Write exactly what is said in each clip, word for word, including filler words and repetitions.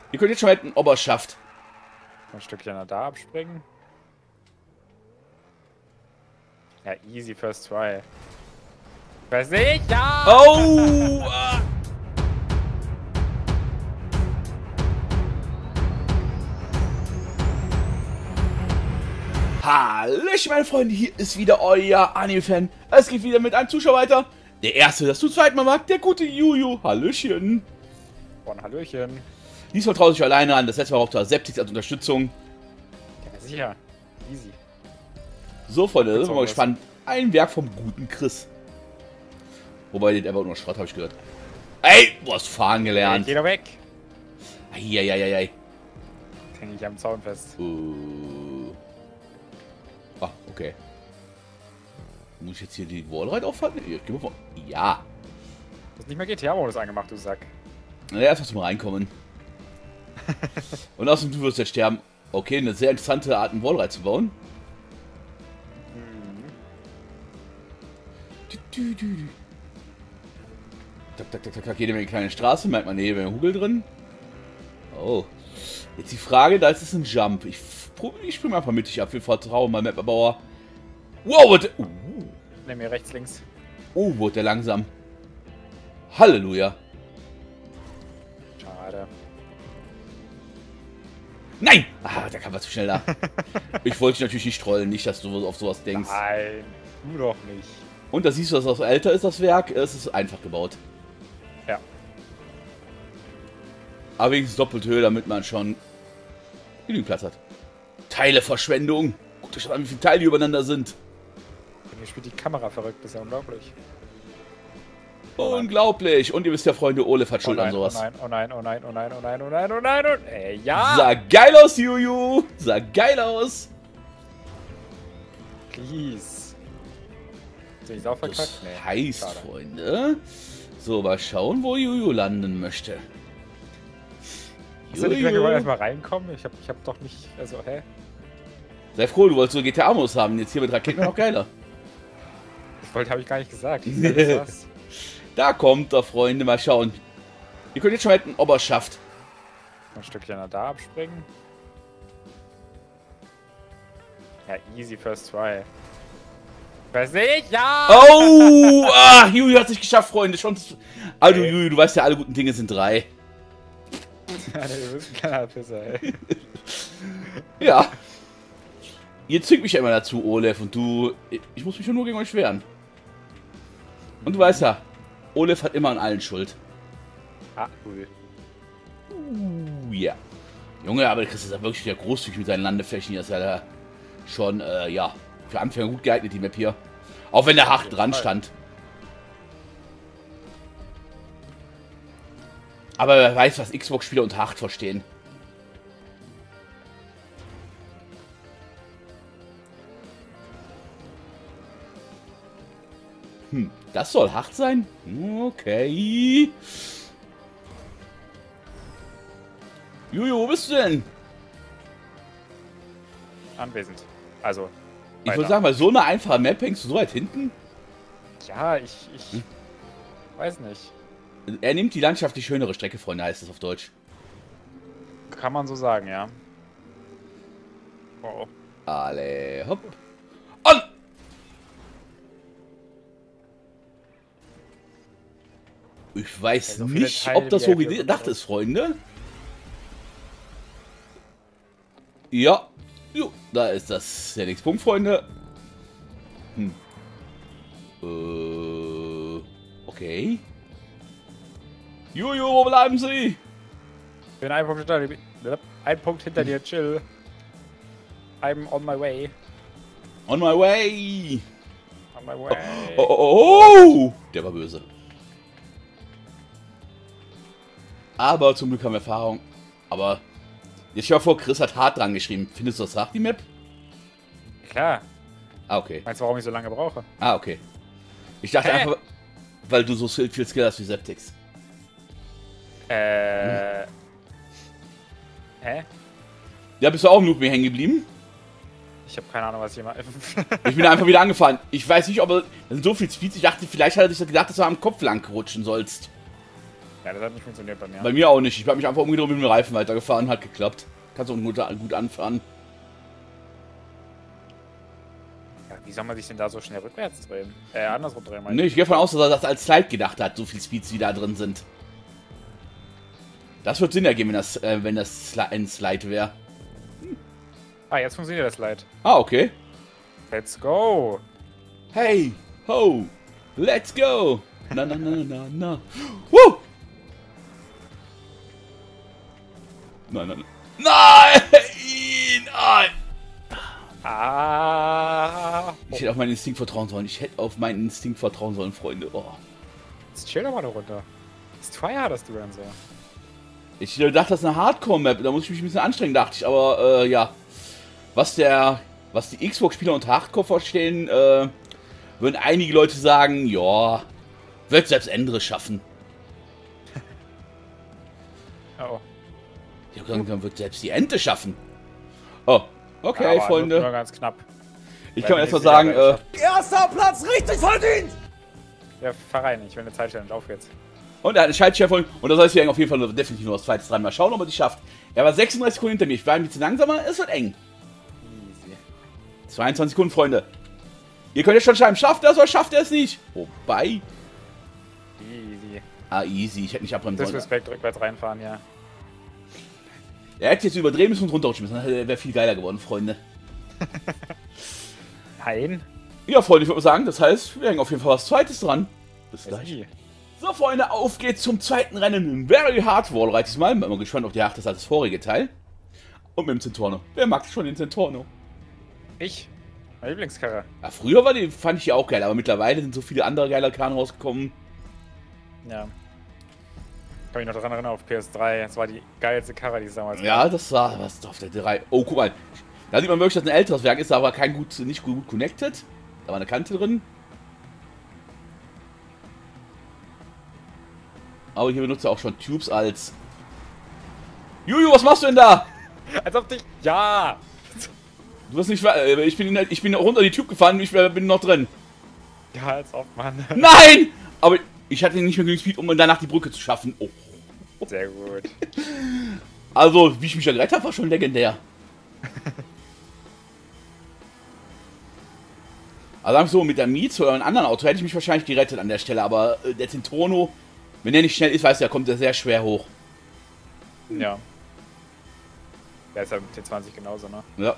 Ihr könnt jetzt schon hätten, ob er es schafft. Ein Stückchen nach da abspringen. Ja, easy first try. Weiß nicht, ja! Oh! ah. Hallöchen, meine Freunde, hier ist wieder euer Anime-Fan. Es geht wieder mit einem Zuschauer weiter. Der erste, das du zweit mal mag, der gute Juju. Hallöchen. Von Hallöchen. Diesmal traut sich alleine an, das letzte Mal auch da Septix als Unterstützung. Ja, sicher. Easy. So, Freunde, da sind wir mal was. gespannt. Ein Werk vom guten Chris. Wobei, den einfach nur Schrott, habe ich gehört. Ey, du hast fahren Ja, gelernt. geh doch weg. Eieieiei. Häng ich am Zaun fest. Uh. Ah, okay. Muss ich jetzt hier die Wallride aufhalten? Ja, geh mal vor. Ja. Du hast nicht mehr G T A-Modus angemacht, du Sack. Na, erst mal zum Reinkommen. Und außerdem, du wirst jetzt sterben. Okay, eine sehr interessante Art, einen Wallride zu bauen. Mhm. Du, du, du, du. Tak, tak, tak, tak, tak. Jede Menge kleine Straße, merkt man jede Menge Hugel drin. Oh. Jetzt die Frage, da ist es ein Jump. Ich, ich springe einfach mittig ab. Wir vertrauen mal Mapbauer. Wow, what? Uh. Nimm mir rechts, links. Oh, wurde der langsam. Halleluja. Schade. Nein! Ah, der kam war zu schnell da. Ich wollte dich natürlich nicht trollen, nicht, dass du auf sowas denkst. Nein, du doch nicht. Und da siehst du, dass das älter ist, das Werk. Es ist einfach gebaut. Ja. Aber wenigstens doppelt Höhe, damit man schon genügend Platz hat. Teileverschwendung. Guckt euch an, wie viele Teile übereinander sind. Mir spielt die Kamera verrückt, das ist ja unglaublich. Unglaublich. Und ihr wisst ja, Freunde, Olef hat Oh Schuld nein, an sowas. oh nein, oh nein, oh nein, oh nein, oh nein, oh nein, oh nein, oh Ey, ja! Sah geil aus, Juju. Sah geil aus. Please. Ist ich auch verkackt? Das Nee, heißt, schade. Freunde. So, mal schauen, wo Juju landen möchte. Hast du nicht gesagt, wir wollen erstmal reinkommen? Ich hab, ich hab doch nicht, also, hä? Sei froh, du wolltest so G T A-Modus haben. Jetzt hier mit Raketen noch geiler. Das wollte, habe ich gar nicht gesagt. Ich sag, das war's. Da kommt er, Freunde. Mal schauen. Ihr könnt jetzt schon hätten, ob er es schafft. Ein Stückchen nach da abspringen. Ja, easy first try. Weiß nicht, ja! Oh! Ah, Juju hat es nicht geschafft, Freunde. Schon. Also, Juju, du weißt ja, alle guten Dinge sind drei. Ja, du bist ein kleiner Pisser, ey. Ja. Ihr zwingt mich ja immer dazu, Olef, und du... Ich muss mich ja nur gegen euch wehren. Und du weißt ja, Olef hat immer an allen Schuld. Ah, cool. Uh, ja. Junge, aber der Chris ist ja wirklich wieder großzügig mit seinen Landeflächen. Das ist ja da schon, äh, ja, für Anfänger gut geeignet, die Map hier. Auch wenn der hart dran stand. Aber wer weiß, was Xbox-Spieler unter hart verstehen. Hm, das soll hart sein? Okay. Juju, wo bist du denn? Anwesend. Also. Ich würde sagen, bei so einer einfachen Map hängst du so weit hinten? Ja, ich. ich Hm? weiß nicht. Er nimmt die landschaftlich schönere Strecke, Freunde, heißt es auf Deutsch. Kann man so sagen, ja. Wow. Alle, hopp. Und! Ich weiß so viele nicht, Teile, ob das die so er hier gedacht so ist, Freunde. Ja. Jo, da ist das der nächste Punkt, Freunde. Hm. Äh. Okay. Juju, wo bleiben Sie? Ich bin ein Punkt hinter dir. Ein Punkt hinter dir, chill. I'm on my way. On my way. On my way. Oh, oh, oh, oh. Der war böse. Aber zum Glück haben wir Erfahrung. Aber jetzt stell dir vor, Chris hat hart dran geschrieben. Findest du das hart, die Map? Klar. Ah, okay. Meinst du, warum ich so lange brauche? Ah, okay. Ich dachte Hä? einfach, weil du so viel Skill hast wie Septix. Äh. Hm. Hä? Ja, bist du auch im Loop mir hängen geblieben? Ich habe keine Ahnung, was ich mache. Ich bin einfach wieder angefahren. Ich weiß nicht, ob er... Da sind so viele Speeds. Ich dachte, vielleicht hat er sich gedacht, dass du am Kopf lang rutschen sollst. Ja, das hat nicht funktioniert bei mir. Bei mir auch nicht. Ich habe mich einfach umgedreht und mit dem Reifen weitergefahren, hat geklappt. Kannst du auch gut, gut anfahren. Ja, wie soll man sich denn da so schnell rückwärts drehen? Äh, andersrum drehen, Ne, ich gehe davon aus, dass er das als Slide gedacht hat, so viel Speeds wie da drin sind. Das wird Sinn ergeben, wenn das, äh, wenn das Sli ein Slide wäre. Hm. Ah, jetzt funktioniert das Slide. Ah, okay. Let's go! Hey, ho, let's go! Na, na, na, na, na. Woo! Nein, nein, nein! Nein! Ah! Ich hätte auf meinen Instinkt vertrauen sollen. Ich hätte auf meinen Instinkt vertrauen sollen, Freunde. Oh. Jetzt chill doch mal da runter. Ist teuer, das du dann so. Ich dachte, das ist eine Hardcore-Map. Da muss ich mich ein bisschen anstrengen, dachte ich. Aber, äh, ja. Was der, was die Xbox-Spieler unter Hardcore verstehen, äh, würden einige Leute sagen, ja, wird selbst andere schaffen. Oh. Ich habe gesagt, dann wird selbst die Ente schaffen. Oh, okay, aber Freunde. nur ganz knapp. Ich kann erst mal sagen, äh, Erster Platz, richtig verdient! Ja, fahr rein, ich will eine Zeitstelle, lauf jetzt. und er hat eine Schaltschärfe und das heißt, wir hängen auf jeden Fall definitiv nur das zweite dran. Mal schauen, ob er die schafft. Er war sechsunddreißig Sekunden hinter mir. Ich war ein bisschen langsamer, es wird eng. Easy. zweiundzwanzig Sekunden, Freunde. Ihr könnt jetzt schon schreiben, schafft er es oder schafft er es nicht? Wobei. Easy. Ah, easy. Ich hätte nicht abbremsen sollen. Disrespect, rückwärts reinfahren, ja. Er hätte jetzt überdrehen müssen und runterrutschen müssen. Dann wäre viel geiler geworden, Freunde. Nein. Ja, Freunde, ich würde sagen, das heißt, wir hängen auf jeden Fall was Zweites dran. Bis gleich. Easy. So, Freunde, auf geht's zum zweiten Rennen. Very Hard Wall reicht diesmal. Bin mal gespannt, ob der hart ist als das vorige Teil. Und mit dem Centorno. Wer mag schon den Centorno? Ich. Meine Lieblingskarre. Ja, früher war die, fand ich die auch geil, aber mittlerweile sind so viele andere geile Karren rausgekommen. Ja. Kann mich noch daran erinnern, auf P S drei. Das war die geilste Karre, die es damals Ja, gab. das war was auf der drei. Oh, guck mal. Da sieht man wirklich, dass ein älteres Werk ist, aber kein gut, nicht gut connected. Da war eine Kante drin. Aber hier benutzt er auch schon Tubes als... Juju, was machst du denn da? Als ob dich... Ja! Du wirst nicht... äh, Ich bin, in der- ich bin runter die Tube gefahren und ich bin noch drin. Ja, als ob, Mann. Nein! Aber ich hatte nicht mehr genügend Speed, um danach die Brücke zu schaffen. Oh. Sehr gut. Also, wie ich mich da gerettet habe, war schon legendär. Also sagen wir so, mit der Mietz oder einem anderen Auto hätte ich mich wahrscheinlich gerettet an der Stelle, aber äh, der Centorno, wenn der nicht schnell ist, weißt du, da kommt er sehr schwer hoch. Ja. Der ist ja mit T zwanzig genauso, ne? Ja.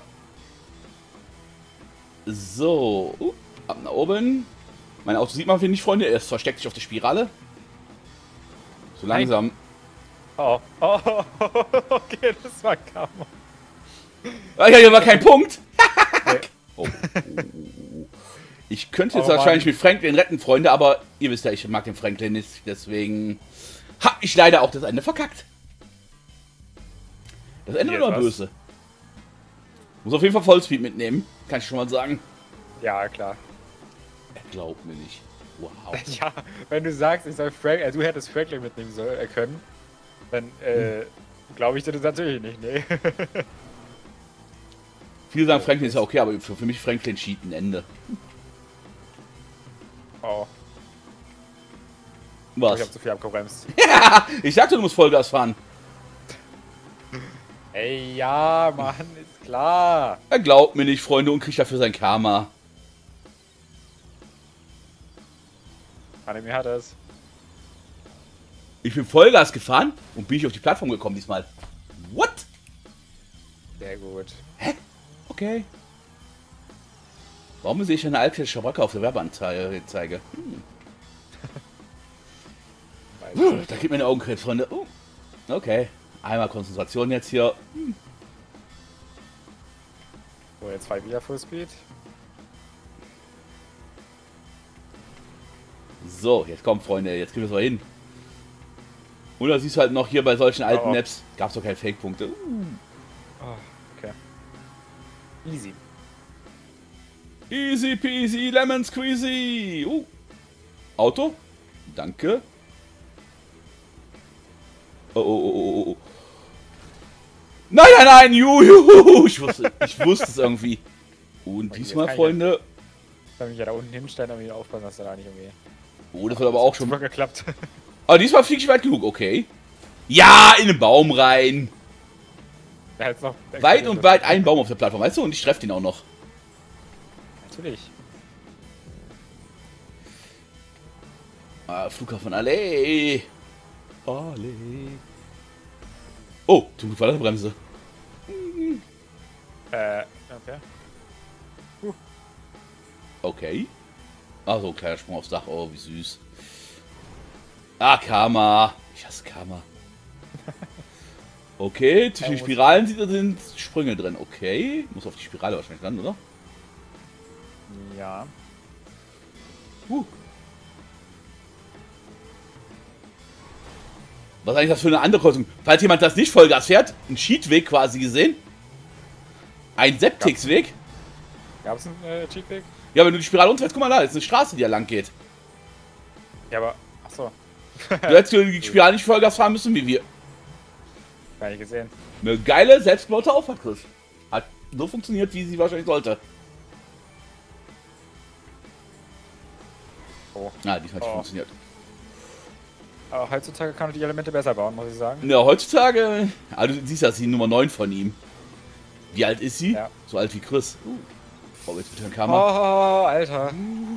So, uh, ab nach oben. Mein Auto sieht man hier nicht, Freunde, es versteckt sich auf der Spirale. So langsam. Oh, oh, oh, oh, okay, das war Karma. Ah, ja, hier war kein Punkt. Nee. Oh. Ich könnte jetzt Oh, wahrscheinlich Mann. mit Franklin retten, Freunde, aber ihr wisst ja, ich mag den Franklin nicht, deswegen hab ich leider auch das Ende verkackt. Das Ende Jetzt war was? böse. Muss auf jeden Fall Vollspeed mitnehmen, kann ich schon mal sagen. Ja, klar. Er glaubt mir nicht. Wow. Ja, wenn du sagst, ich soll Frank, äh, du hättest Franklin mitnehmen soll, äh, können, dann äh, glaube ich dir das natürlich nicht, ne? Viele sagen, Franklin ist ja okay, aber für, für mich Franklin cheat ein Ende. Oh, Was? ich hab zu viel abgebremst. Ja, ich sagte, du musst Vollgas fahren. Ey, ja, Mann, ist klar. Er glaubt mir nicht, Freunde, und kriegt dafür sein Karma. Anime hat es. Ich bin Vollgas gefahren und bin ich auf die Plattform gekommen diesmal. What? Sehr gut. Okay. Warum sehe ich eine alte Schabracke auf der Werbeanzeige? Hm. Weiß Da gibt mir eine Augenkrebs, Freunde. Uh. Okay. Einmal Konzentration jetzt hier. Hm. So, jetzt fahr ich wieder Fullspeed. So, jetzt kommt, Freunde. Jetzt kriegen wir es mal hin. Und da siehst du halt noch hier bei solchen alten Oh, oh. Maps, gab es doch keine Fake-Punkte. Uh. Oh, okay. Easy. Easy peasy, lemon squeezy. Uh. Auto. Danke. Oh, oh, oh, oh, oh. Nein, nein, nein, juhu. Ich wusste, ich wusste es irgendwie. Und Und diesmal, jetzt kann ich Freunde. Soll mich ja da unten hinstellen, damit ich aufpassen, dass er da nicht irgendwie. Oh, das wird aber auch schon. Super geklappt. Aber diesmal fliege ich weit genug, okay. Ja, in den Baum rein. Der hat's noch Weit und weit ein Baum auf der Plattform, weißt du? Und ich treffe den auch noch. Natürlich. Ah, Flughafen Allee. Allee. Oh, du war das Bremse. Äh, okay. Okay. Also, kleiner Sprung aufs Dach. Oh, wie süß. Ah, Karma. Ich hasse Karma. Okay, zwischen den Spiralen sind Sprünge drin. Okay. Muss auf die Spirale wahrscheinlich ran, oder? Ja. Uh. Was ist eigentlich das für eine andere Kreuzung? Falls jemand das nicht Vollgas fährt, ein Cheatweg quasi gesehen. Ein Septix-Weg. Gab es einen äh, Cheatweg? Ja, wenn du die Spirale umfährst, guck mal da, ist eine Straße, die da lang geht. Ja, aber. Achso. Du hättest die Spirale nicht Vollgas fahren müssen wie wir. Gar nicht gesehen. Eine geile, selbstgebaute Auffahrt, Chris. Hat so funktioniert, wie sie wahrscheinlich sollte. Oh. Na, die hat nicht Oh. funktioniert. Aber heutzutage kann man die Elemente besser bauen, muss ich sagen. Ja, heutzutage. Also, du siehst ja, das ist die Nummer neun von ihm. Wie alt ist sie? Ja. So alt wie Chris. Uh. Oh, jetzt bitte ein Kamera. Oh, Alter.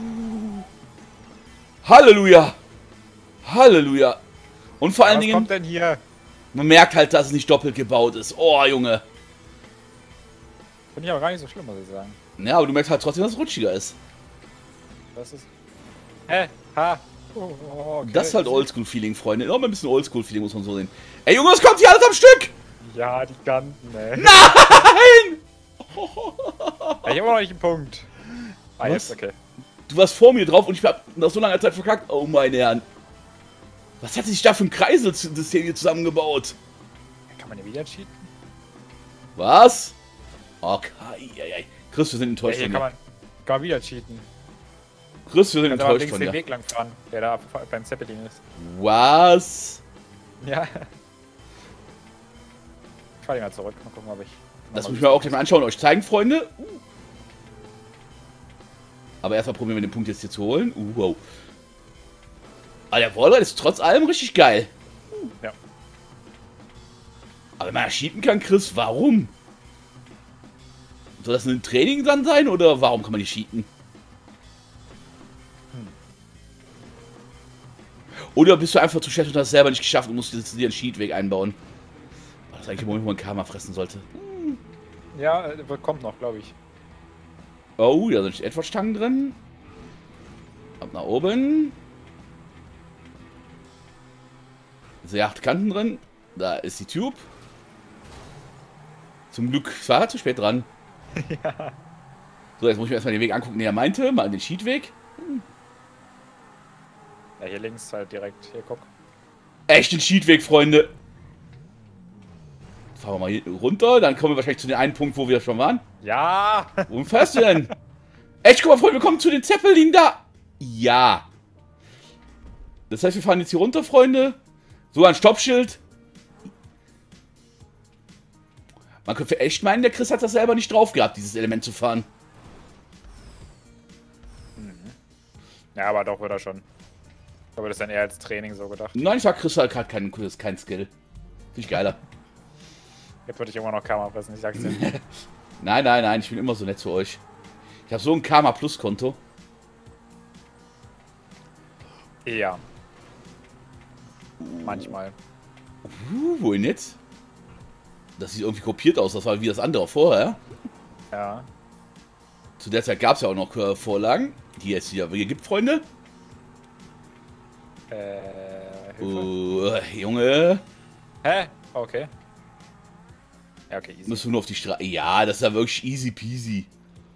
Halleluja! Halleluja! Und vor allen Was Dingen, kommt denn hier? man merkt halt, dass es nicht doppelt gebaut ist. Oh, Junge. Finde ich aber gar nicht so schlimm, muss ich sagen. Ja, aber du merkst halt trotzdem, dass es rutschiger ist. Das ist. Hä? Ha? Oh, okay. Das ist halt Oldschool-Feeling, Freunde. Noch mal ein bisschen Oldschool-Feeling, muss man so sehen. Ey, Junge, es kommt hier alles am Stück! Ja, die Kanten, ey. Nein! Ja, ich habe noch nicht einen Punkt. Ah, Was? jetzt, okay. Du warst vor mir drauf und ich hab nach so langer Zeit verkackt. Oh, meine Herren. Was hat sich da für ein Kreiselsystem hier zusammengebaut? Kann man hier wieder cheaten? Was? Okay. Chris, wir sind Ja, enttäuscht hier von kann dir. man, kann man wieder cheaten. Chris, wir sind Kann aber enttäuscht links von den dir. Weg lang fahren, der da beim Zeppelin ist. Was? Ja. Ich fahr den mal zurück. Mal gucken, ob ich. Das muss ich mir auch gleich mal anschauen und euch zeigen, Freunde. Uh. Aber erstmal probieren wir den Punkt jetzt hier zu holen. Uh, wow. Aber der Wallride ist trotz allem richtig geil. Ja. Aber wenn man cheaten kann, Chris, warum? Soll das ein Training dann sein oder warum kann man nicht cheaten? Hm. Oder bist du einfach zu schlecht und hast es selber nicht geschafft und musst dir einen Cheatweg einbauen? Das ist eigentlich ein Moment, wo man Karma fressen sollte. Ja, äh, kommt noch, glaube ich. Oh, da sind etwas Stangen drin. Ab nach oben. Sehr acht Kanten drin. Da ist die Tube. Zum Glück war er zu spät dran. Ja. So, jetzt muss ich mir erstmal den Weg angucken, den er meinte. Mal den Cheatweg. Ja, hier links halt direkt. Hier, guck. Echt ein Cheatweg, Freunde. Fahren wir mal hier runter. Dann kommen wir wahrscheinlich zu dem einen Punkt, wo wir schon waren. Ja! Wohin fährst du denn? Echt, guck mal, Freunde, wir kommen zu den Zeppelin da. Ja. Das heißt, wir fahren jetzt hier runter, Freunde. So ein Stoppschild. Man könnte echt meinen, der Chris hat das selber nicht drauf gehabt, dieses Element zu fahren. Ja, aber doch, wird er schon. Aber das ist dann eher als Training so gedacht. Nein, ich sag, Chris hat gerade keinen kein Skill. Finde ich geiler. Jetzt würde ich immer noch Karma fressen, ich sag's dir. Nein, nein, nein, ich bin immer so nett zu euch. Ich habe so ein Karma-Plus-Konto. Ja. Manchmal. Uh, wohin jetzt? Das sieht irgendwie kopiert aus, das war wie das andere vorher. Ja. Zu der Zeit gab es ja auch noch äh, Vorlagen, die es hier gibt, Freunde. Äh, Hilfe. Uh, Junge. Hä? Okay. Ja, okay, easy. Müssen wir nur auf die Straße. Ja, das ist ja wirklich easy peasy.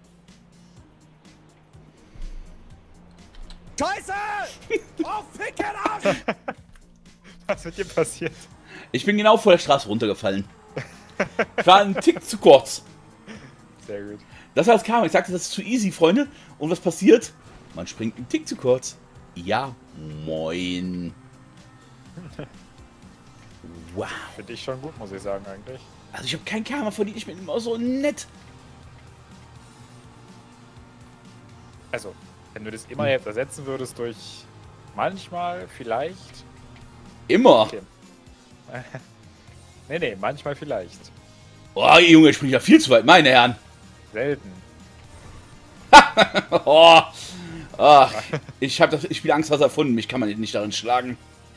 Scheiße! Oh, Ficken Arsch! Was mit dir passiert? Ich bin genau vor der Straße runtergefallen. Ich war ein Tick zu kurz. Sehr gut. Das war das Karma. Ich sagte, das ist zu easy, Freunde. Und was passiert? Man springt einen Tick zu kurz. Ja, moin. Wow. Finde ich schon gut, muss ich sagen, eigentlich. Also ich habe kein Karma verdient. Ich bin immer so nett. Also, wenn du das immer jetzt ersetzen würdest durch manchmal, vielleicht, Immer. Okay. nee, nee, manchmal vielleicht. Oh, Junge, ich springe ja viel zu weit, meine Herren. Selten. oh. Ach, ich habe das, ich spiele Angst was erfunden. Mich kann man nicht darin schlagen.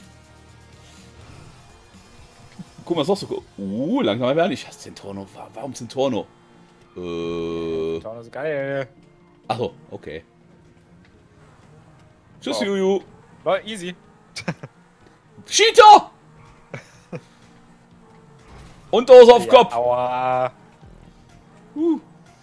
Guck mal, was noch so. Uh, langsam werden. Ich hasse Zentorno. Warum Zentorno? Äh. Zentorno ist geil. Achso, okay. Tschüss, Oh. Juju. War easy. Cheater! Und Dose auf Ja, Kopf. aua. Uh.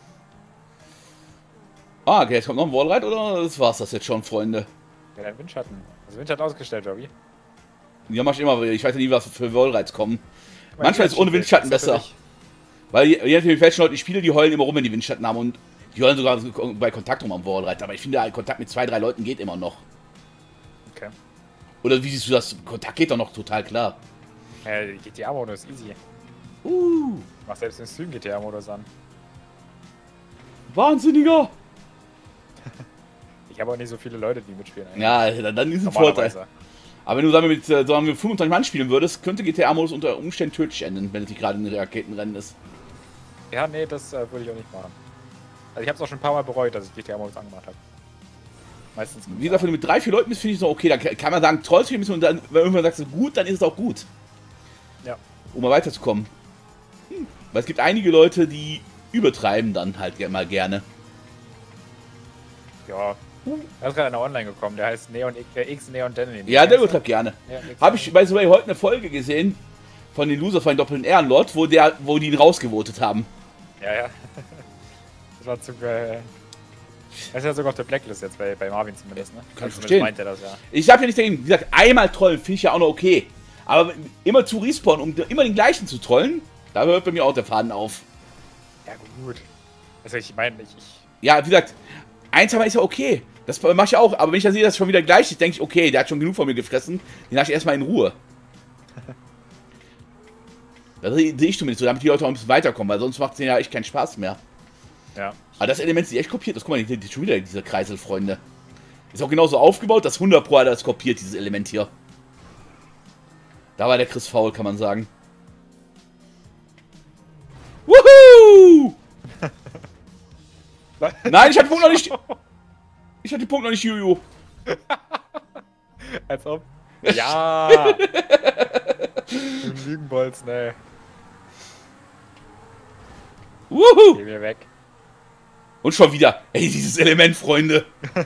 Ah, okay, jetzt kommt noch ein Wallride, oder? Das war's das jetzt schon, Freunde. Ja, dein Windschatten. Hast du Windschatten ausgestellt, Robby? Ja, mach ich immer. Ich weiß ja nie, was für Wallrides kommen. Manchmal ist ohne Windschatten Das ist besser. Weil je je nachdem, welche Leute ich spiele, die heulen immer rum, wenn die Windschatten haben. Und die heulen sogar bei Kontakt rum am Wallride. Aber ich finde, halt, Kontakt mit zwei, drei Leuten geht immer noch. Okay. Oder wie siehst du das? Kontakt geht doch noch total klar. Ja, G T A-Modus, easy. Uh, Mach selbst im Stream G T A-Modus an. Wahnsinniger! Ich habe auch nicht so viele Leute, die mitspielen. eigentlich. Ja, dann, dann ist ein Vorteil. Normalerweise. Aber wenn du sagen wir, mit äh, sagen wir fünfundzwanzig Mann spielen würdest, könnte G T A-Modus unter Umständen tödlich enden, wenn es nicht gerade ein Raketenrennen ist. Ja, nee, das äh, würde ich auch nicht machen. Also ich habe es auch schon ein paar Mal bereut, dass ich G T A-Modus angemacht habe. Meistens. Wie gesagt, wenn du mit drei, vier Leuten bist, finde ich es noch okay. Da kann man sagen, toll spielen und dann, wenn irgendwann sagst du gut, dann ist es auch gut. Ja. Um mal weiterzukommen. Hm. Weil es gibt einige Leute, die übertreiben dann halt mal gerne. Ja. Da ist gerade einer online gekommen, der heißt Neon X, äh, X Neon Danny. Ja, der übertreibt gerne. Ja, X Habe ich bei so heute eine Folge gesehen von den Loser von den doppelten Ehrenlord, wo der, wo die ihn rausgevotet haben. Ja, ja. Das war zu geil. Er ist ja sogar auf der Blacklist jetzt, bei, bei Marvin zumindest, ne? Kann ich Also verstehen. meint er das, ja. Ich habe ja nicht dagegen, wie gesagt, einmal trollen finde ich ja auch noch okay. Aber immer zu respawnen, um immer den gleichen zu trollen, da hört bei mir auch der Faden auf. Ja, gut. Also ich meine, ich, ich Ja, wie gesagt, eins aber ist ja okay. Das mache ich auch, aber wenn ich dann sehe, dass es schon wieder gleich ist, denke ich, okay, der hat schon genug von mir gefressen, den lasse ich erstmal in Ruhe. Das sehe ich zumindest so, damit die Leute auch ein bisschen weiterkommen, weil sonst macht es ja echt keinen Spaß mehr. ja. Aber das Element ist echt kopiert, das guck mal, die, die, schon wieder diese Kreisel, Freunde. Ist auch genauso aufgebaut, dass hundert Pro hat das kopiert, dieses Element hier. Da war der Chris faul, kann man sagen. Wuhu! Nein, ich hatte den Punkt noch nicht. Ich hatte den Punkt noch nicht, Juju. Als ob. Ja! Du Lügenbolz, ne. Wuhu! Geh mir weg. Und schon wieder. Ey, dieses Element, Freunde.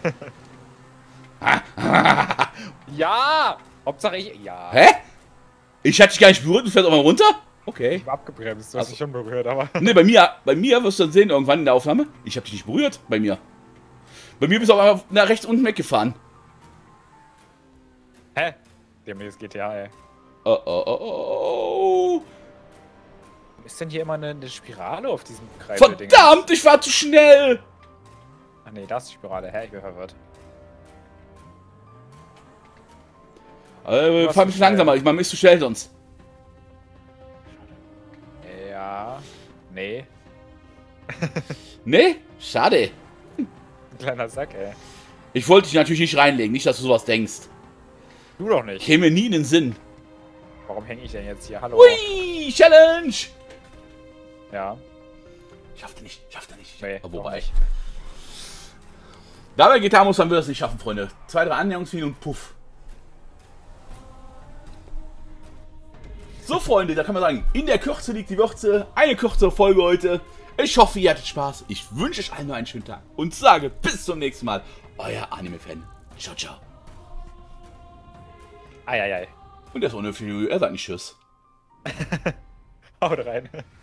Ja! Hauptsache ich. Ja! Hä? Ich hatte dich gar nicht berührt und fährst auch mal runter? Okay. Ich war abgebremst, du hast Also- dich schon berührt, aber. Ne, bei mir, bei mir wirst du dann sehen irgendwann in der Aufnahme. Ich habe dich nicht berührt, bei mir. Bei mir bist du auch einfach nach rechts unten weggefahren. Hä? Der mir das G T A, ey. Oh, oh, oh, oh. Ist denn hier immer eine, eine Spirale auf diesem Kreiselding? Verdammt, ich war zu schnell. Ach nee, da ist die Spirale. Hä, ich bin verwirrt. Äh, warst fahr ein zu bisschen langsamer, ich mach mich zu schnell sonst. Ja. Nee. Ne? Schade. Ein kleiner Sack, ey. Ich wollte dich natürlich nicht reinlegen, nicht, dass du sowas denkst. Du doch nicht. Käme mir nie in den Sinn. Warum hänge ich denn jetzt hier? Hallo? Hui, Challenge! Ja. Schaffte nicht, schaffte nicht. Nee, Aber doch wobei. nicht. Dabei G T A muss man wir das nicht schaffen, Freunde. Zwei, drei Annäherungslinien und puff. So, Freunde, da kann man sagen, in der Kürze liegt die Würze. Eine kürzere Folge heute. Ich hoffe, ihr hattet Spaß. Ich wünsche euch allen nur einen schönen Tag. Und sage bis zum nächsten Mal. Euer Anime-Fan. Ciao, ciao. Eieiei. Und der ist ohne viel. Er sagt nicht Tschüss. Haut rein.